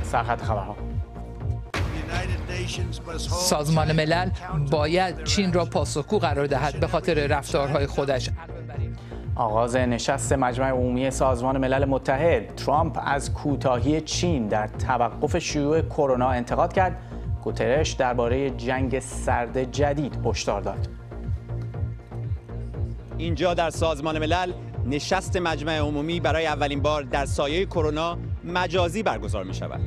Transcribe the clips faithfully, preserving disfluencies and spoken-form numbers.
سرخط خبرها. سازمان ملل باید چین را پاسخگو قرار دهد به خاطر رفتارهای خودش. آغاز نشست مجمع عمومی سازمان ملل متحد. ترامپ از کوتاهی چین در توقف شیوع کرونا انتقاد کرد. گوترش درباره جنگ سرد جدید هشدار داد. اینجا در سازمان ملل نشست مجمع عمومی برای اولین بار در سایه کرونا مجازی برگزار می شود.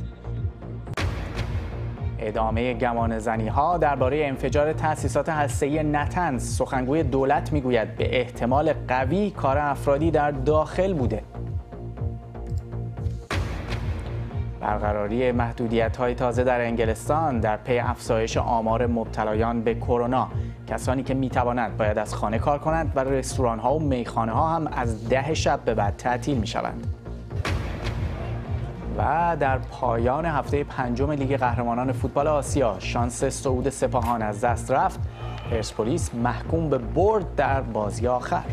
ادامه گمانه‌زنی‌ها درباره انفجار تأسیسات هسته‌ای نتنز. سخنگوی دولت میگوید به احتمال قوی کار افرادی در داخل بوده. برقراری محدودیت‌های تازه در انگلستان در پی افزایش آمار مبتلایان به کرونا. کسانی که می‌توانند باید از خانه کار کنند و رستوران‌ها و میخانه‌ها هم از ده شب به بعد تعطیل می‌شوند. و در پایان هفته پنجم لیگ قهرمانان فوتبال آسیا شانس صعود سپاهان از دست رفت. پرسپولیس محکوم به برد در بازی آخر.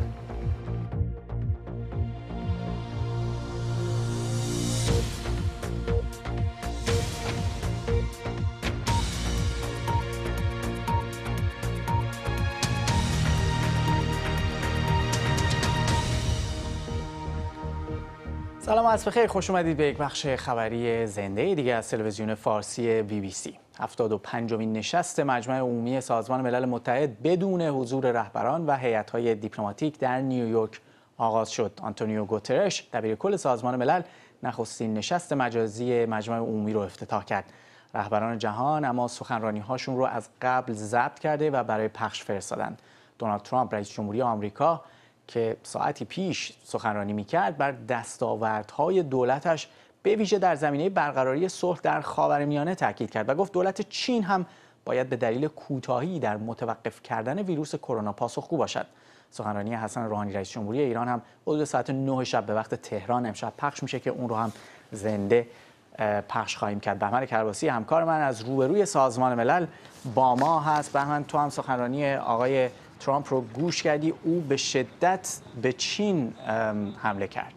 سلام و عصر بخیر، خوش اومدید به یک بخش خبری زنده دیگه از تلویزیون فارسی بی بی سی. هفتاد و پنجمین نشست مجمع عمومی سازمان ملل متحد بدون حضور رهبران و هیئت‌های دیپلماتیک در نیویورک آغاز شد. آنتونیو گوترش دبیرکل سازمان ملل نخستین نشست مجازی مجمع عمومی رو افتتاح کرد. رهبران جهان اما سخنرانی‌هاشون رو از قبل ضبط کرده و برای پخش فرستادند. دونالد ترامپ رئیس جمهوری آمریکا که ساعتی پیش سخنرانی می‌کرد بر دستاوردهای دولتش به ویژه در زمینه برقراری صلح در خاورمیانه تاکید کرد و گفت دولت چین هم باید به دلیل کوتاهی در متوقف کردن ویروس کرونا پاسخگو باشد. سخنرانی حسن روحانی رئیس جمهوری ایران هم حدود ساعت نه شب به وقت تهران امشب پخش میشه که اون رو هم زنده پخش خواهیم کرد. بهمن کرباسی همکار من از روبروی سازمان ملل با ما هست. بهمن، تو هم سخنرانی آقای ترامپ رو گوش کردی. او به شدت به چین حمله کرد.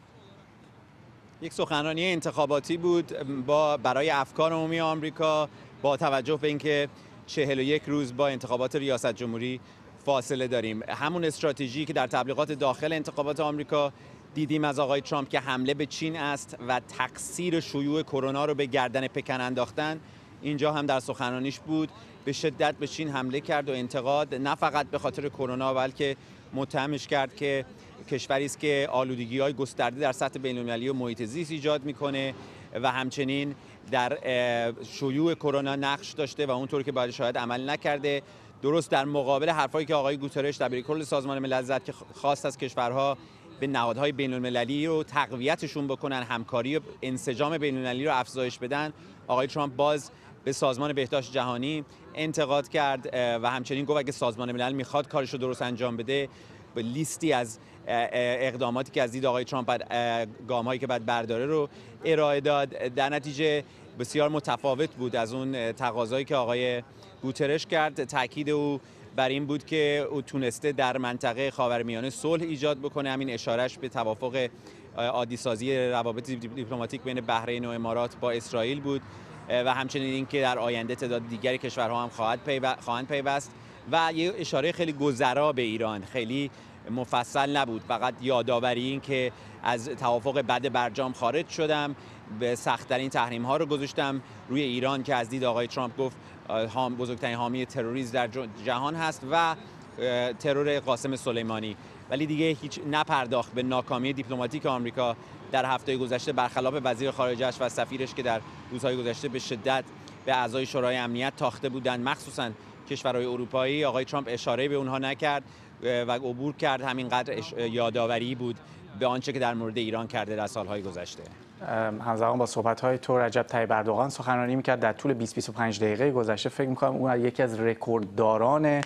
یک سخنرانی انتخاباتی بود با برای افکار عمومی آمریکا با توجه به اینکه چهل و یک روز با انتخابات ریاست جمهوری فاصله داریم. همون استراتژی که در تبلیغات داخل انتخابات آمریکا دیدیم از آقای ترامپ که حمله به چین است و تقصیر شیوع کرونا رو به گردن پکن انداختن، اینجا هم در سخنرانیش بود. به شدت به چین حمله کرد و انتقاد، نه فقط به خاطر کرونا بلکه متهمش کرد که کشوری است که آلودگی‌های گسترده در سطح بین‌المللی و محیط زیست ایجاد می‌کنه و همچنین در شیوع کرونا نقش داشته و اونطور که باید شاید عمل نکرده. درست در مقابل حرفایی که آقای گوترش دبیرکل سازمان ملل زد که خواست از کشورها به نهادهای بین‌المللی رو تقویتشون بکنن، همکاری و انسجام بین‌المللی رو افزایش بدن، آقای ترامپ باز به سازمان بهداشت جهانی انتقاد کرد و همچنین گفت اگه سازمان ملل میخواد کارش رو درست انجام بده، به لیستی از اقداماتی که از دید آقای ترامپ گام‌هایی که باید برداره رو ارائه داد. در نتیجه بسیار متفاوت بود از اون تقاضایی که آقای گوترش کرد. تاکید او بر این بود که او تونسته در منطقه خاورمیانه صلح ایجاد بکنه. همین اشارش به توافق عادی‌سازی روابط دیپلماتیک بین بحرین و امارات با اسرائیل بود و همچنین اینکه در آینده تعداد دیگری کشورها هم خواهد پیو... خواهند پیوست و یه اشاره خیلی گذرا به ایران، خیلی مفصل نبود، فقط یادآوری این که از توافق بد برجام خارج شدم، به سخت‌ترین تحریم‌ها رو گذاشتم روی ایران که از دید آقای ترامپ گفت بزرگترین حامی تروریسم در جهان هست و ترور قاسم سلیمانی، ولی دیگه هیچ نپرداخت به ناکامی دیپلماتیک آمریکا در هفته گذشته، برخلاف وزیر خارجه‌اش و سفیرش که در روزهای گذشته به شدت به اعضای شورای امنیت تاخته بودند، مخصوصا کشورهای اروپایی. آقای ترامپ اشاره به اونها نکرد و عبور کرد. همینقدر یادآوری بود به آنچه که در مورد ایران کرده در سالهای گذشته. همزمان با صحبت‌های تو رجب طیب اردوغان سخنرانی می‌کرد در طول بیست تا بیست و پنج دقیقه گذشته. فکر می‌کنم اون یکی از رکوردداران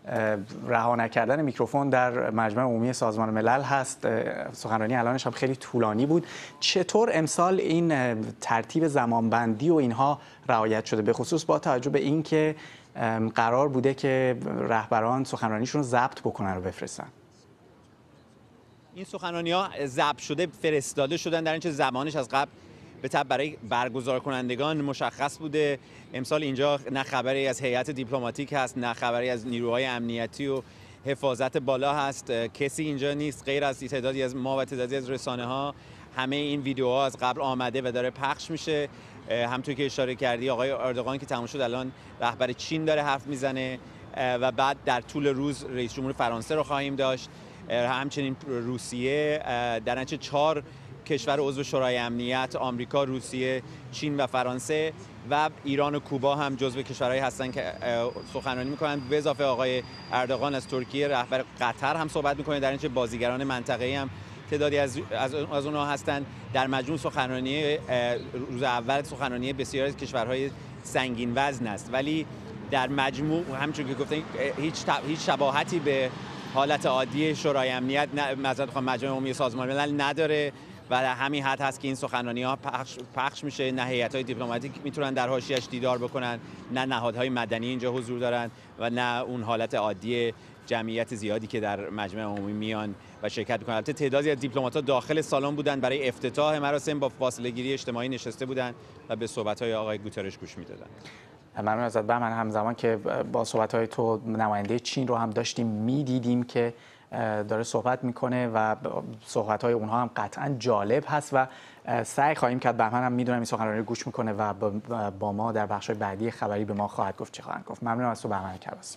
رها نکردن میکروفون در مجمع عمومی سازمان ملل هست. سخنرانی الانش هم خیلی طولانی بود. چطور امسال این ترتیب زمانبندی و اینها رعایت شده، به خصوص با توجه به اینکه قرار بوده که رهبران سخنرانیشون رو ضبط بکنن و بفرستن؟ این سخنرانی‌ها ضبط شده فرستاده شدن، در اینکه زمانش از قبل به تبع برای برگزار کنندگان مشخص بوده. امسال اینجا نه خبری از هیئت دیپلماتیک هست، نه خبری از نیروهای امنیتی و حفاظت بالا هست، کسی اینجا نیست غیر از تعدادی از ما و تعدادی از رسانه ها. همه این ویدیوها از قبل آمده و داره پخش میشه. همونطور که اشاره کردی آقای اردوغان که تمام شد الان رهبر چین داره حرف میزنه و بعد در طول روز رئیس جمهور فرانسه رو خواهیم داشت، همچنین روسیه. در نتیجه چهار کشور عضو شورای امنیت، آمریکا، روسیه، چین و فرانسه و ایران و کوبا هم جزو کشورهایی هستن که سخنرانی میکنن. به اضافه آقای اردوغان از ترکیه، رهبر قطر هم صحبت میکنه. در نتیجه بازیگران منطقه‌ای هم تعدادی از از از اونها هستند. در مجموع سخنرانی روز اول سخنرانی بسیاری از کشورهای سنگین وزن است، ولی در مجموع همونطور که گفتم هیچ هیچ شباهتی به حالت عادی شورای امنیت، معذرت میخوام، مجمع عمومی سازمان ملل نداره و همین حد هست که این سخنرانی‌ها پخش پخش میشه. نه هیئت‌های دیپلماتیک میتونن در حاشیه‌اش دیدار بکنن، نه نهادهای مدنی اینجا حضور دارن و نه اون حالت عادی جمعیت زیادی که در مجمع عمومی میان و شرکت میکنن. البته تعدادی از دیپلمات‌ها داخل سالن بودن، برای افتتاح مراسم با فاصله گیری اجتماعی نشسته بودن و به صحبت‌های آقای گوترش گوش میدادن. ممنون ازت بهمن. همزمان که با صحبت‌های تو نماینده چین رو هم داشتیم میدیدیم که داره صحبت میکنه و صحبت‌های اونها هم قطعا جالب هست و سعی خواهیم کرد. بهمن هم میدونم این سخنرانی رو گوش میکنه و با ما در بخش‌های بعدی خبری به ما خواهد گفت چه خواهند گفت. ممنونم از تو بهمن کرباسی.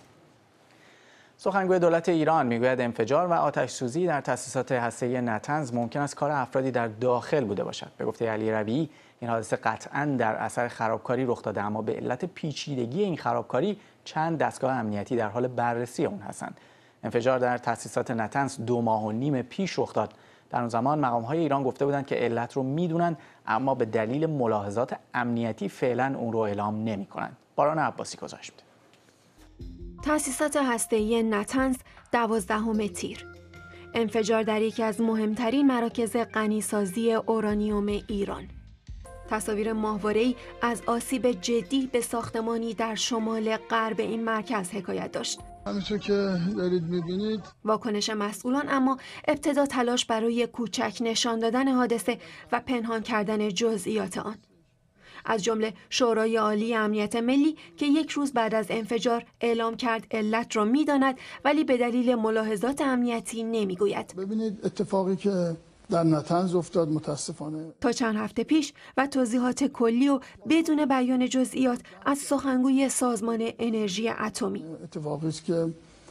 سخنگوی دولت ایران میگوید انفجار و آتش سوزی در تأسیسات هسته‌ای نتنز ممکن است کار افرادی در داخل بوده باشد. به گفته علی ربیعی این حادثه قطعاً در اثر خرابکاری رخ داده، اما به علت پیچیدگی این خرابکاری چند دستگاه امنیتی در حال بررسی اون هستند. انفجار در تأسیسات نتنز دو ماه و نیم پیش رخ داد. در اون زمان مقام‌های ایران گفته بودند که علت رو میدونن، اما به دلیل ملاحظات امنیتی فعلا اون رو اعلام نمی‌کنند. باران عباسی گزارش میده. تأسیسات هسته‌ای نتنز دوازدهم تیر. انفجار در یکی از مهمترین مراکز غنیسازی اورانیوم ایران. تصاویر ماهواره‌ای از آسیب جدی به ساختمانی در شمال غرب این مرکز حکایت داشت. همینطور که دارید می‌بینید واکنش مسئولان اما ابتدا تلاش برای کوچک نشان دادن حادثه و پنهان کردن جزئیات آن. از جمله شورای عالی امنیت ملی که یک روز بعد از انفجار اعلام کرد علت را می‌داند ولی به دلیل ملاحظات امنیتی نمی‌گوید. ببینید اتفاقی که در نتنز افتاد متاسفانه تا چند هفته پیش و توضیحات کلی و بدون بیان جزئیات از سخنگوی سازمان انرژی اتمی. اتفاقی است که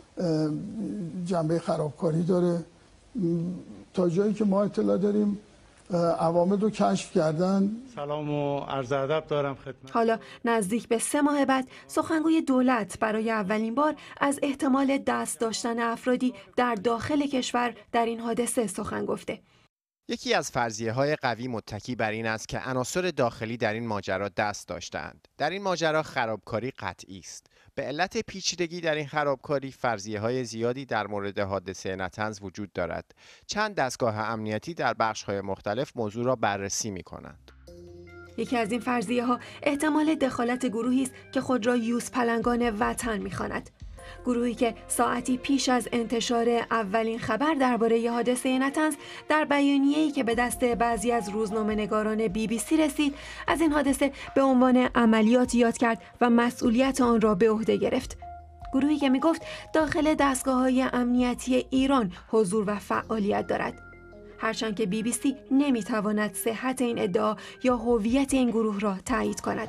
جنبه خرابکاری داره. تا جایی که ما اطلاع داریم عوامل رو کشف کردن. سلام و عرض ادب دارم خدمت. حالا نزدیک به سه ماه بعد سخنگوی دولت برای اولین بار از احتمال دست داشتن افرادی در داخل کشور در این حادثه سخن گفته. یکی از فرضیه‌های قوی متکی بر این است که عناصر داخلی در این ماجرا دست داشتند. در این ماجرا خرابکاری قطعی است. به علت پیچیدگی در این خرابکاری فرضیه‌های زیادی در مورد حادثه نتنز وجود دارد. چند دستگاه امنیتی در بخش‌های مختلف موضوع را بررسی می‌کنند. یکی از این فرضیه‌ها احتمال دخالت گروهی است که خود را یوز پلنگان وطن می‌خواند. گروهی که ساعتی پیش از انتشار اولین خبر درباره حادثه نتنز در بیانیه‌ای که به دست بعضی از روزنامه‌نگاران بی بی سی رسید از این حادثه به عنوان عملیات یاد کرد و مسئولیت آن را به عهده گرفت. گروهی که می‌گفت داخل دستگاه‌های امنیتی ایران حضور و فعالیت دارد. هرچند که بی بی سی نمی‌تواند صحت این ادعا یا هویت این گروه را تایید کند.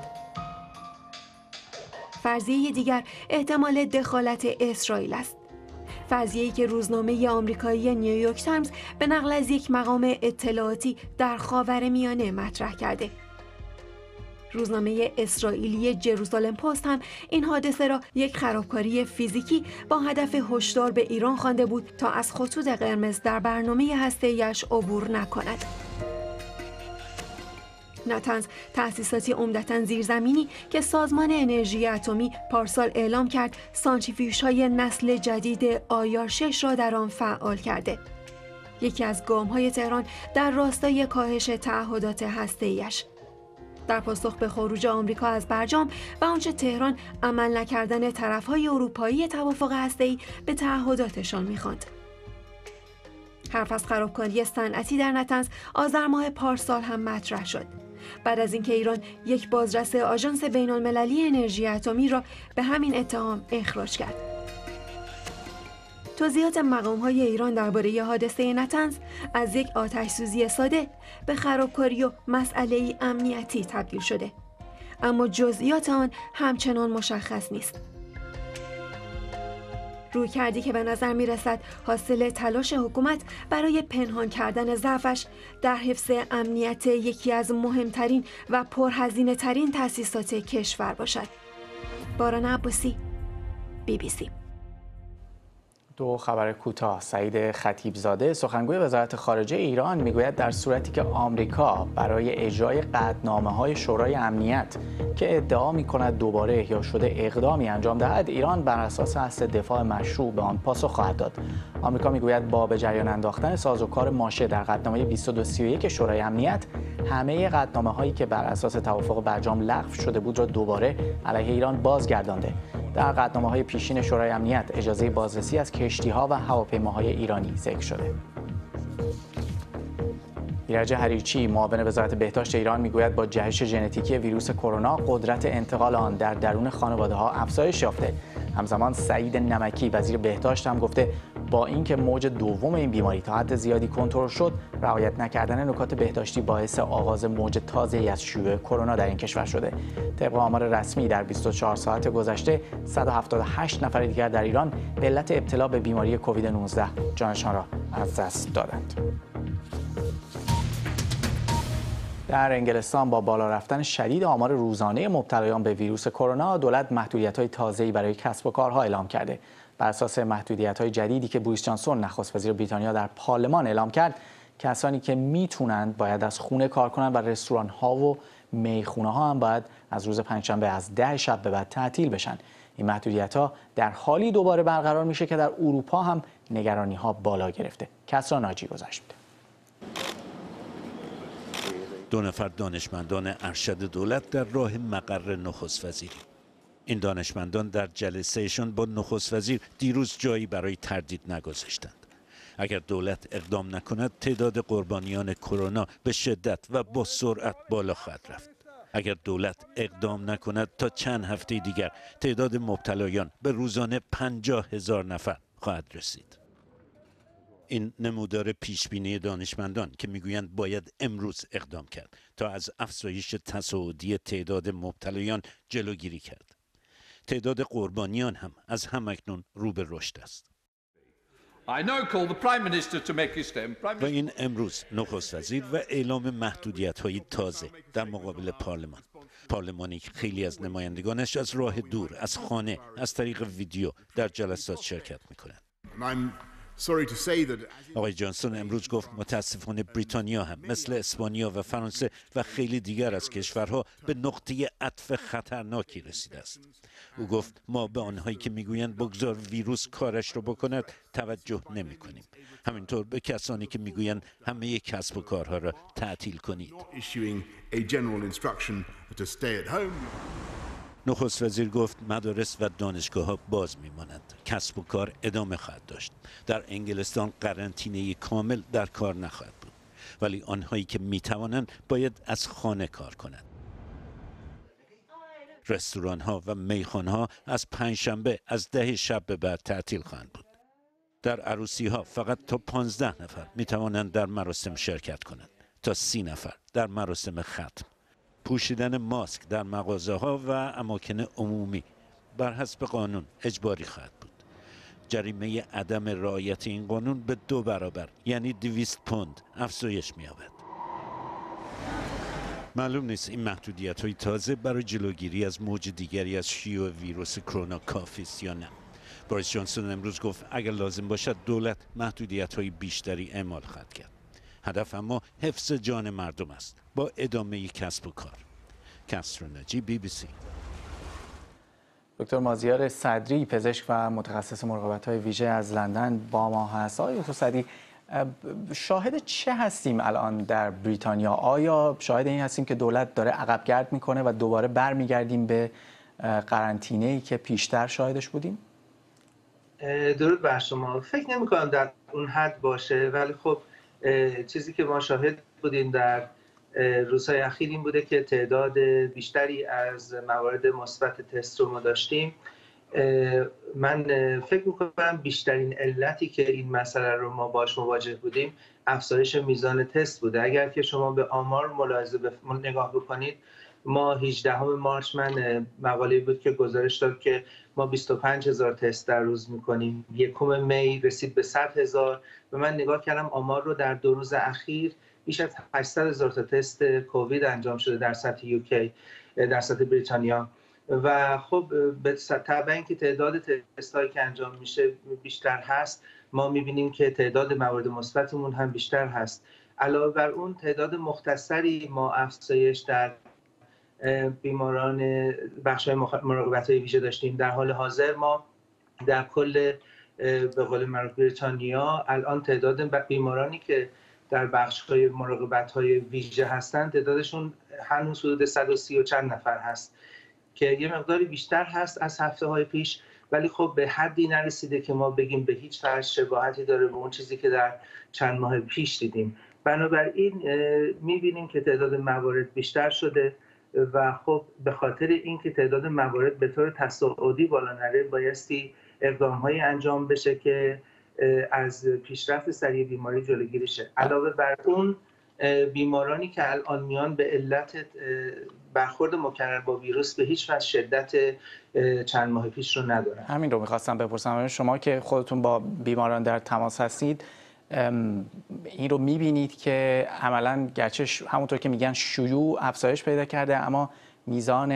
فرضیه دیگر احتمال دخالت اسرائیل است. فرضیه‌ای که روزنامه آمریکایی نیویورک تایمز به نقل از یک مقام اطلاعاتی در خاورمیانه مطرح کرده. روزنامه اسرائیلی جروزالم پست هم این حادثه را یک خرابکاری فیزیکی با هدف هشدار به ایران خوانده بود تا از خطوط قرمز در برنامه هسته‌ایش عبور نکند. نتنز تأسیساتی عمدتاً زیرزمینی که سازمان انرژی اتمی پارسال اعلام کرد سانتریفیوژهای نسل جدید آیار شش را در آن فعال کرده. یکی از گام‌های تهران در راستای کاهش تعهدات هسته‌ایش. در پاسخ به خروج آمریکا از برجام و آنچه تهران عمل نکردن طرف‌های اروپایی توافق هسته‌ای به تعهداتشان می‌خواند. حرف از خرابکاری صنعتی در نتنز آذر ماه پارسال هم مطرح شد. بعد از اینکه ایران یک بازرس آژانس بین‌المللی انرژی اتمی را به همین اتهام اخراج کرد. توضیحات مقام‌های ایران درباره حادثه نتنز از یک آتش‌سوزی ساده به خرابکاری و مسئله‌ای امنیتی تبدیل شده، اما جزئیات آن همچنان مشخص نیست. روی کردی که به نظر می رسد حاصل تلاش حکومت برای پنهان کردن ضعفش در حفظ امنیت یکی از مهمترین و پرهزینه ترین تأسیسات کشور باشد. باران عباسی، بی بی سی. دو خبر کوتاه. سعید خطیبزاده سخنگوی وزارت خارجه ایران میگوید در صورتی که آمریکا برای اجرای قطعنامه‌های شورای امنیت که ادعا می‌کند دوباره احیا شده اقدامی انجام دهد، ایران بر اساس اصل دفاع مشروع به آن پاسخ خواهد داد. آمریکا میگوید با به جریان انداختن سازوکار ماشه در قطعنامه بیست و دو سی و یک شورای امنیت، همه قطعنامه‌هایی که بر اساس توافق برجام لغو شده بود را دوباره علیه ایران بازگردانده. در قطعنامه‌های پیشین شورای امنیت اجازه بازرسی از کشتی‌ها و هواپیماهای ایرانی ذکر شده. ایرج حریچی معاون وزارت بهداشت ایران میگوید با جهش ژنتیکی ویروس کرونا قدرت انتقال آن در درون خانواده‌ها افزایش یافته. همزمان سعید نمکی وزیر بهداشت هم گفته با اینکه موج دوم این بیماری تا حد زیادی کنترل شد، رعایت نکردن نکات بهداشتی باعث آغاز موج تازه‌ای از شیوع کرونا در این کشور شده. طبق آمار رسمی در بیست و چهار ساعت گذشته صد و هفتاد و هشت نفر دیگر در ایران به علت ابتلا به بیماری کووید نوزده جانشان را از دست دادند. در انگلستان با بالا رفتن شدید آمار روزانه مبتلایان به ویروس کرونا، دولت محدودیت‌های تازه‌ای برای کسب و کارها اعلام کرده. بر اساس محدودیت‌های جدیدی که بوریس جانسون نخست وزیر بریتانیا در پارلمان اعلام کرد، کسانی که میتونند باید از خونه کار کنند و رستوران‌ها و میخونه‌ها هم باید از روز پنجشنبه از ده شب به بعد تعطیل بشن. این محدودیت‌ها در حالی دوباره برقرار میشه که در اروپا هم نگرانی‌ها بالا گرفته. کسرا ناجی گذشت میده. دو نفر دانشمندان ارشد دولت در راه مقر نخست وزیری. این دانشمندان در جلسهشان با نخست وزیر دیروز جایی برای تردید نگذاشتند. اگر دولت اقدام نکند، تعداد قربانیان کرونا به شدت و با سرعت بالا خواهد رفت. اگر دولت اقدام نکند، تا چند هفته دیگر تعداد مبتلایان به روزانه پنجاه هزار نفر خواهد رسید. این نمودار پیشبینی دانشمندان که میگویند باید امروز اقدام کرد تا از افزایش تصاعدی تعداد مبتلایان جلوگیری کرد. تعداد قربانیان هم از همکنون رو به رشد است. و این امروز نخست وزیر و اعلام محدودیت‌های تازه در مقابل پارلمان. پارلمانی که خیلی از نمایندگانش از راه دور، از خانه، از طریق ویدیو در جلسات شرکت می‌کنند. آقای جانسون امروز گفت متاسفانه بریتانیا هم مثل اسپانیا و فرانسه و خیلی دیگر از کشورها به نقطه عطف خطرناکی رسیده است. او گفت ما به آنهایی که میگویند بگذار ویروس کارش رو بکند توجه نمی کنیم. همینطور به کسانی که میگویند همه کسب و کارها را تعطیل کنید. نخست وزیر گفت مدارس و دانشگاه ها باز میمانند. کسب و کار ادامه خواهد داشت. در انگلستان قرنطینه کامل در کار نخواهد بود. ولی آنهایی که میتوانند باید از خانه کار کنند. رستوران ها و میخانه ها از پنجشنبه از ده شب به بعد تعطیل خواهند بود. در عروسی ها فقط تا پانزده نفر میتوانند در مراسم شرکت کنند. تا سی نفر در مراسم ختم. پوشیدن ماسک در مغازه ها و اماکن عمومی بر حسب قانون اجباری خواهد بود. جریمه عدم رعایت این قانون به دو برابر یعنی دویست پوند افزایش می‌یابد. معلوم نیست این محدودیت های تازه برای جلوگیری از موج دیگری از شیوع ویروس کرونا کافی است یا نه. بوریس جانسون امروز گفت اگر لازم باشد دولت محدودیت های بیشتری اعمال خواهد کرد. هدف اما حفظ جان مردم است با ادامه کسب و کار. کسرا ناجی، بی بی سی. دکتر مازیار صدری پزشک و متخصص مراقبت‌های ویژه از لندن با ما هست. آقای دکتر صدری، شاهد چه هستیم الان در بریتانیا؟ آیا شاهد این هستیم که دولت داره عقبگرد میکنه و دوباره برمیگردیم به قرنطینه‌ای که پیشتر شاهدش بودیم؟ درود بر شما. فکر نمی‌کنم در اون حد باشه، ولی خب چیزی که ما شاهد بودیم در روزهای اخیر این بوده که تعداد بیشتری از موارد مثبت تست رو ما داشتیم. من فکر میکنم بیشترین علتی که این مسئله رو ما باش مواجه بودیم افزایش میزان تست بوده. اگر که شما به آمار ملاحظه بف... نگاه بکنید، ما هجدهم مارس من مقاله بود که گزارش داد که ما بیست و پنج هزار تست در روز میکنیم. یکم می رسید به صد هزار و من نگاه کردم آمار رو در دو روز اخیر بیش از هشتصد هزار تا تست کووید انجام شده در سطح یوکی، در سطح بریتانیا. و خب به طبع اینکه تعداد تست هایی که انجام میشه بیشتر هست، ما میبینیم که تعداد موارد مثبتمون هم بیشتر هست. علاوه بر اون تعداد مختصری ما افزایش در بیماران بخش‌های مراقبت‌های ویژه داشتیم. در حال حاضر ما در کل به قول معروف بریتانیا الان تعداد بیمارانی که در بخش‌های مراقبت‌های ویژه هستند تعدادشون هنوز حدود صد و سی و چند نفر هست که یه مقداری بیشتر هست از هفته‌های پیش، ولی خب به حدی نرسیده که ما بگیم به هیچ وجه شباهتی داره به اون چیزی که در چند ماه پیش دیدیم. بنابراین می‌بینیم که تعداد موارد بیشتر شده و خب به خاطر اینکه تعداد موارد به طور تصاعدی بالا نره بایستی اقدام‌هایی انجام بشه که از پیشرفت سریع بیماری جلوگیری شه. علاوه بر اون بیمارانی که الان میان به علت برخورد مکرر با ویروس به هیچ وجه شدت چند ماه پیش رو ندارن. همین رو میخواستم بپرسم، شما که خودتون با بیماران در تماس هستید این رو میبینید که عملاً گرچه همونطور که میگن شیوع افزایش پیدا کرده اما میزان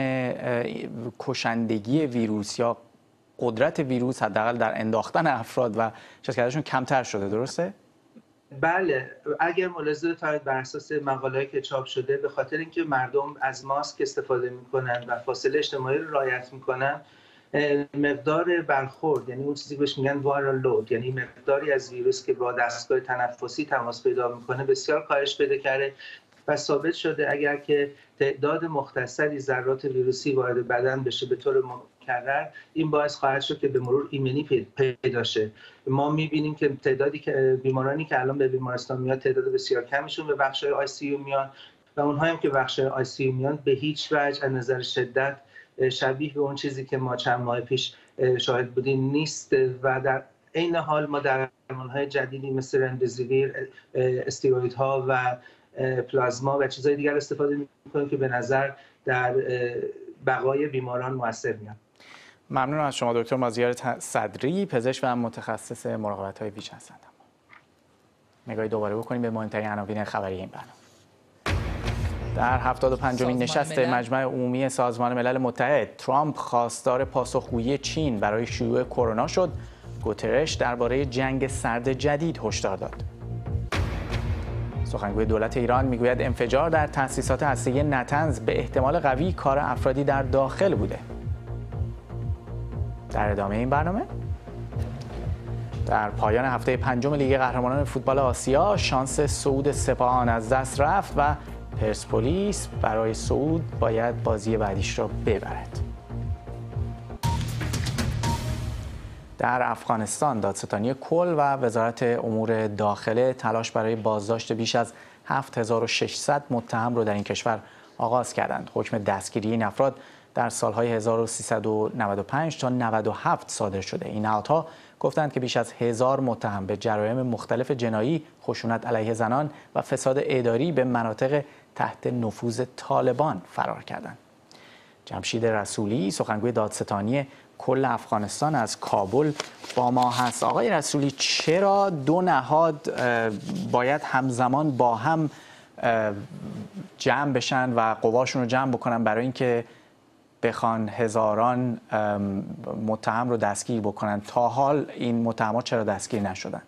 کشندگی ویروس یا قدرت ویروس حداقل در انداختن افراد و شکستشون کمتر شده، درسته؟ بله، اگر ملاحظه بفرمایید بر اساس مقاله‌ای که چاپ شده، به خاطر اینکه مردم از ماسک استفاده میکنن و فاصله اجتماعی رو رعایت میکنن، مقدار برخورد، یعنی اون چیزی که بهش میگن وایرال لود، یعنی مقداری از ویروس که با دستگاه تنفسی تماس پیدا میکنه بسیار کاهش پیدا کرده و ثابت شده اگر که تعداد مختصری ذرات ویروسی وارد بدن بشه به طور مکرر، این باعث خواهد شد که به مرور ایمنی پیدا شه. ما میبینیم که تعدادی که بیمارانی که الان به بیمارستان میاد تعداد بسیار کمیشون به بخش‌های آی سی یو میان و اونهایی هم که بخش‌های آی سی یو میان به هیچ وجه از نظر شدت شبیه به اون چیزی که ما چند ماه پیش شاهد بودیم نیست و در عین حال ما درمان‌های جدیدی مثل رمدزیویر، استیروئیدها و پلازما و چیزهای دیگر استفاده می‌کنیم که به نظر در بقای بیماران مؤثر میاد. ممنون از شما دکتر مازیار صدری، پزشک و متخصص مراقبت‌های ویژه هستند. نگاهی دوباره بکنیم به مهمترین عناوین خبری این برنامه. در هفتاد و پنجمین نشست مجمع عمومی سازمان ملل متحد، ترامپ خواستار پاسخگویی چین برای شیوع کرونا شد. گوترش درباره جنگ سرد جدید هشدار داد. سخنگوی دولت ایران میگوید انفجار در تأسیسات هسته‌ای نتنز به احتمال قوی کار افرادی در داخل بوده. در ادامه این برنامه، در پایان هفته پنجم لیگ قهرمانان فوتبال آسیا، شانس صعود سپاهان از دست رفت و پرسپولیس برای صعود باید بازی بعدیش را ببرد. در افغانستان، دادستانی کل و وزارت امور داخله تلاش برای بازداشت بیش از هفت هزار و ششصد متهم را در این کشور آغاز کردند. حکم دستگیری این افراد در سالهای هزار و سیصد و نود و پنج تا نود و هفت صادر شده. این نهادها گفتند که بیش از هزار متهم به جرایم مختلف جنایی، خشونت علیه زنان و فساد اداری به مناطق تحت نفوذ طالبان فرار کردند. جمشید رسولی، سخنگوی دادستانی کل افغانستان، از کابل با ما هست. آقای رسولی، چرا دو نهاد باید همزمان با هم جمع بشن و قواشون رو جمع بکنن برای اینکه بخوان هزاران متهم رو دستگیر بکنن؟ تا حال این متهمات چرا دستگیر نشدن؟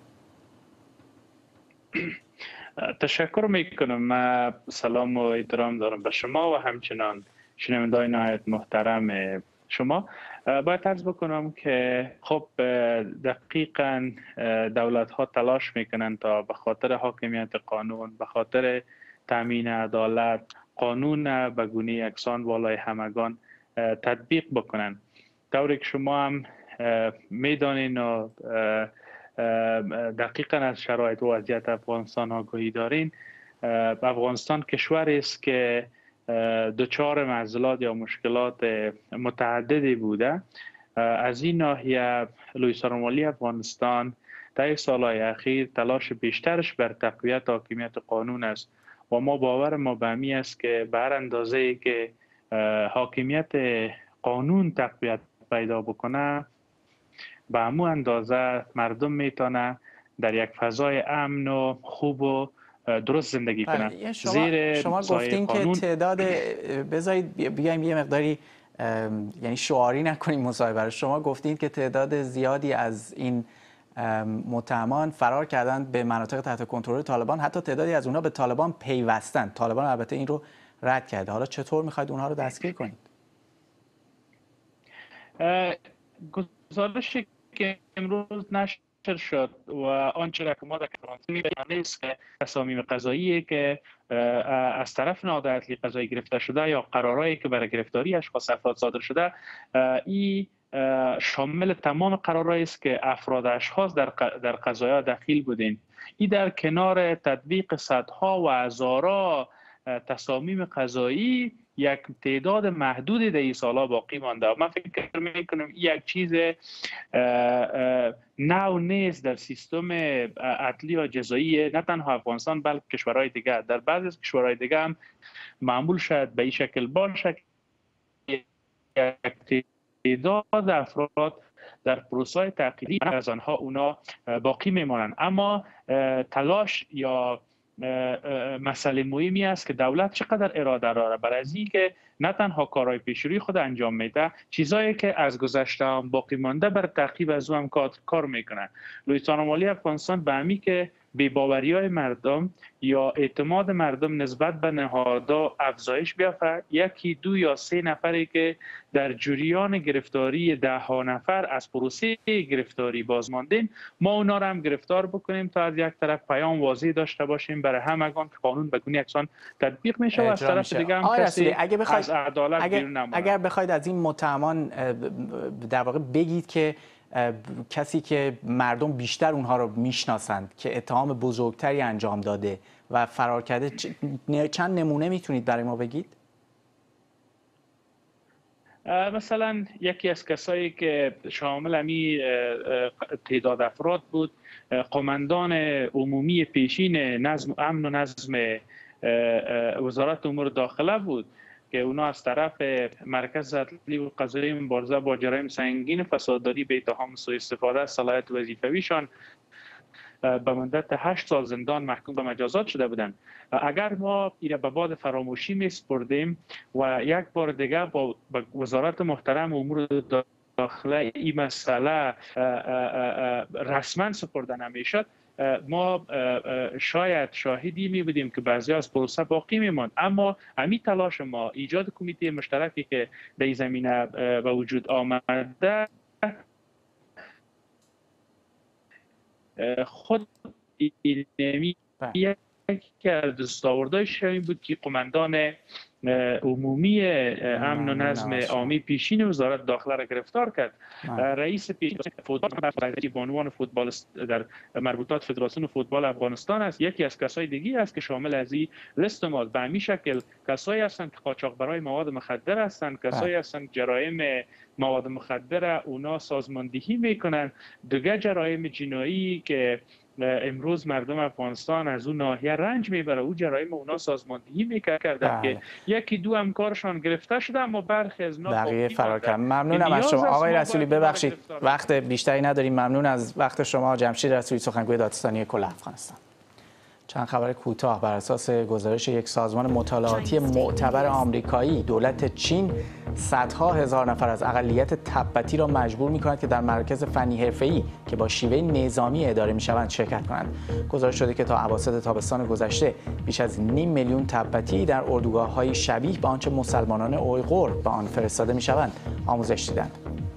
تشکر میکنم. من سلام و احترام دارم به شما و همچنان شنونده‌های نهایت محترم شما. باید عرض بکنم که خب دقیقاً دولت ها تلاش میکنن تا به خاطر حاکمیت قانون، به خاطر تامین عدالت، قانون به گونه یکسان والای همگان تطبیق بکنن. طوری که شما هم میدانین و دقیقاً از شرایط و وضعیت افغانستان آگاهی دارین، افغانستان کشوری است که دچار معضلات یا مشکلات متعددی بوده. از این ناحیه لوی سرمالی افغانستان در سالهای اخیر تلاش بیشترش بر تقویت حاکمیت قانون است و ما باور ما به همی است که به هر اندازه‌ای که حاکمیت قانون تقویت پیدا بکنه به همون اندازه مردم میتونه در یک فضای امن و خوب و درست زندگی کنن. شما, زیر شما گفتین قانون... که تعداد بذارید بیایم یه مقداری یعنی شعاری نکنیم مصاحبه رو. شما گفتین که تعداد زیادی از این متهمان فرار کردند به مناطق تحت کنترل طالبان، حتی تعدادی از اونها به طالبان پیوستند. طالبان البته این رو رد کرده. حالا چطور میخواید اونها رو دستگیر کنید؟ گزارشی که امروز نشر شد و آنچه را که ما در فرانسه می‌بینیم است که تصامیم قضایی که از طرف نهاد عدلی قضایی گرفته شده یا قرارهایی که برای گرفتاری اشخاص افراد صادر شده، این شامل تمام قرارهایی است که افراد اشخاص در در قضایا دخیل بودند. این در کنار تطبیق صدها و هزارها تصامیم قضایی یک تعداد محدودی در این سالها باقی مانده. من فکر میکنم یک چیز نو نیست در سیستم عدلی و جزایی نه تنها افغانستان بلکه کشورهای دیگر. در بعضی از کشورهای دیگر هم معمول شاید به این شکل باشه که یک تعداد افراد در پروسه تحقیقی از آنها اونا باقی میمانند. اما تلاش یا مسئله مهمی است که دولت چقدر اراده داره برای از اینکه نه تنها کارهای پیشروی خود انجام میده، چیزایی که از گذشته هم باقی مانده بر تعقیب از او هم کار میکنن. لوی سرمالی افغانستان به همی که بی‌باوری‌های مردم یا اعتماد مردم نسبت به نهادها افزایش بیافته، یکی دو یا سه نفری که در جریان گرفتاری ده ها نفر از پروسه گرفتاری بازماندین، ما اونا را هم گرفتار بکنیم تا از یک طرف پیام واضح داشته باشیم برای همگان که قانون به گونه یکسان تطبیق میشه و از طرف دیگه هم کسی اگه بخواید از عدالت اگر, بیرون نمونه. اگر بخواید از این متهمان در واقع بگید که کسی که مردم بیشتر اونها رو میشناسند که اتهام بزرگتری انجام داده و فرار کرده، چند نمونه میتونید برای ما بگید؟ مثلا یکی از کسایی که شامل امی تعداد افراد بود، قماندان عمومی پیشین نظم امن و نظم وزارت امور داخله بود که اونا از طرف مرکز عدلی و قضایی مبارزه با جرایم سنگین فساداری به اتهام سوء استفاده از صلاحیت وظیفویشان به مدت هشت سال زندان محکوم به مجازات شده بودند. اگر ما این به باد فراموشی میسپردیم و یک بار دیگه با وزارت محترم امور داخله این مسئله رسما سپرده نمیشد، ما شاید شاهدی می بودیم که بعضی از پروسه باقی میماند. اما همین تلاش ما ایجاد کمیته مشترکی که در این زمینه به وجود آمده خود اینمی یکی از دستاوردهایش این بود که قماندان عمومی امن و نظم عامی پیشین وزارت داخله را گرفتار کرد. رئیس فوتبال به عنوان فوتبال در مربوطات فدراسیون فوتبال افغانستان است. یکی از کسای دیگه است که شامل از این لیست ما به همین شکل کسایی هستند که قاچاقبرای مواد مخدر هستند، کسایی هستند جرایم مواد مخدر اونا سازماندهی میکنن. دیگه جرایم جنایی که امروز مردم افغانستان از اون ناحیه رنج میبره، او جرایم اونا سازماندهی میکردن که یکی دو همکارشان گرفته شده اما برخی از اونا بقیه فرار کردن. ممنونم از شما آقای رسولی. ببخشید وقت بیشتری نداریم. ممنون از وقت شما. جمشید رسولی، سخنگوی دادستانی کل افغانستان. چند خبر کوتاه. بر اساس گزارش یک سازمان مطالعاتی معتبر آمریکایی، دولت چین صدها هزار نفر از اقلیت تبتی را مجبور می‌کند که در مرکز فنی حرفه‌ای که با شیوه نظامی اداره می‌شوند شرکت کنند. گزارش شده که تا اواسط تابستان گذشته بیش از نیم میلیون تبتی در اردوگاه‌های شبیه به آنچه مسلمانان اویغور به آن فرستاده می‌شوند آموزش دیدند.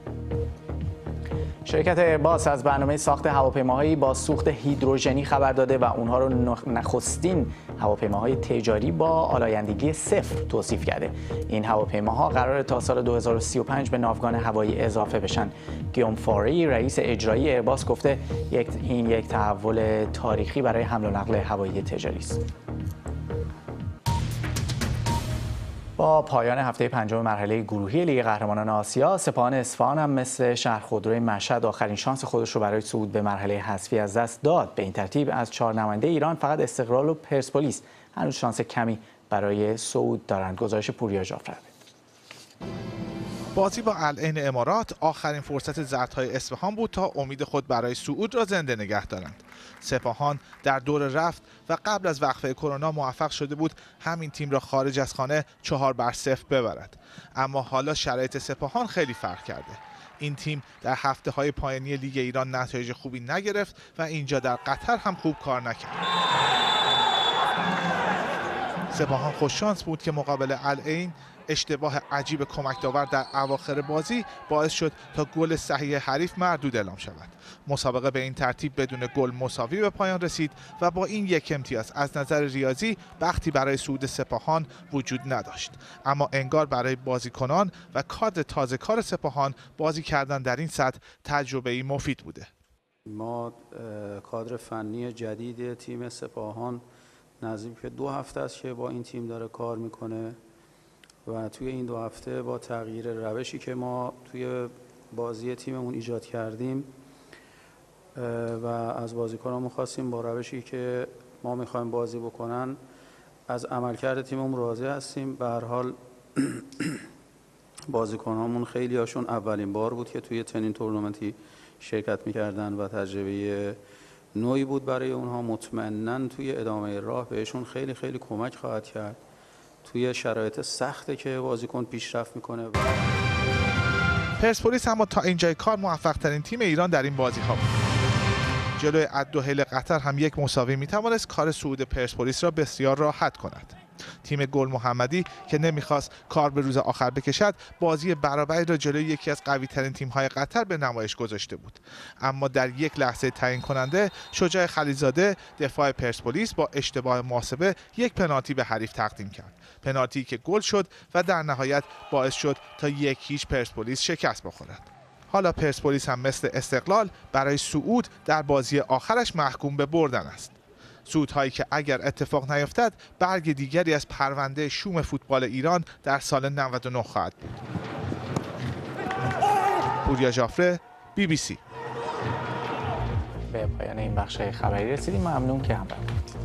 شرکت ایرباس از برنامه ساخت هواپیماهایی با سوخت هیدروژنی خبر داده و اونها رو نخستین هواپیماهای تجاری با آلایندگی صفر توصیف کرده. این هواپیماها قرار تا سال دو هزار و سی و پنج به ناوگان هوایی اضافه بشن. گیوم فاری، رئیس اجرایی ایرباس، گفته یک این یک تحول تاریخی برای حمل و نقل هوایی تجاری است. با پایان هفته پنجم مرحله گروهی لیگ قهرمانان آسیا، سپاهان اصفهان هم مثل شهرخودروی مشهد آخرین شانس خودش رو برای صعود به مرحله حذفی از دست داد. به این ترتیب از چهار نماینده ایران فقط استقلال و پرسپولیس هنوز شانس کمی برای صعود دارند. گزارش پوریا ژافر. بازی با العین امارات آخرین فرصت زردهای اصفهان بود تا امید خود برای صعود را زنده نگه دارند. سپاهان در دور رفت و قبل از وقفه کرونا موفق شده بود همین تیم را خارج از خانه چهار بر صفر ببرد. اما حالا شرایط سپاهان خیلی فرق کرده. این تیم در هفته های پایانی لیگ ایران نتایج خوبی نگرفت و اینجا در قطر هم خوب کار نکرد. سپاهان خوششانس بود که مقابل العین اشتباه عجیب کمک داور در اواخر بازی باعث شد تا گل صحیح حریف مردود اعلام شود. مسابقه به این ترتیب بدون گل مساوی به پایان رسید و با این یک امتیاز از نظر ریاضی بختی برای صعود سپاهان وجود نداشت. اما انگار برای بازیکنان و کادر تازه کار سپاهان بازی کردن در این سطح تجربه‌ای مفید بوده. ما کادر فنی جدید تیم سپاهان نزدیک به دو هفته است که با این تیم داره کار میکنه و توی این دو هفته با تغییر روشی که ما توی بازی تیممون ایجاد کردیم و از بازیکنامون خواستیم با روشی که ما میخوایم بازی بکنن از عملکرد تیممون راضی هستیم. به هر حال بازیکنامون خیلی هاشون اولین بار بود که توی چنین تورنمنتی شرکت میکردن و تجربه نوعی بود برای اونها. مطمئناً توی ادامه راه بهشون خیلی خیلی کمک خواهد کرد توی شرایط سخته که بازیکن پیشرفت میکنه. پرسپولیس اما تا اینجای کار موفق ترین تیم ایران در این بازی ها بود. جلوی الدحیل قطر هم یک مساوی میتوانست کار صعود پرسپولیس را بسیار راحت کند. تیم گل محمدی که نمیخواست کار به روز آخر بکشد بازی برابری را جلوی یکی از قوی ترین تیم های قطر به نمایش گذاشته بود. اما در یک لحظه تعیین کننده شجاع خلیلزاده دفاع پرسپولیس با اشتباه محاسبه یک پنالتی به حریف تقدیم کرد. پنالتی که گل شد و در نهایت باعث شد تا یک هیچ پرسپولیس شکست بخورد. حالا پرسپولیس هم مثل استقلال برای صعود در بازی آخرش محکوم به بردن است. صعودهایی که اگر اتفاق نیفتد برگ دیگری از پرونده شوم فوتبال ایران در سال نود و نه خواهد بود. پوریا ژافر، بی بی سی. به پایان این بخش خبری رسیدیم. ممنون که همراه بودید.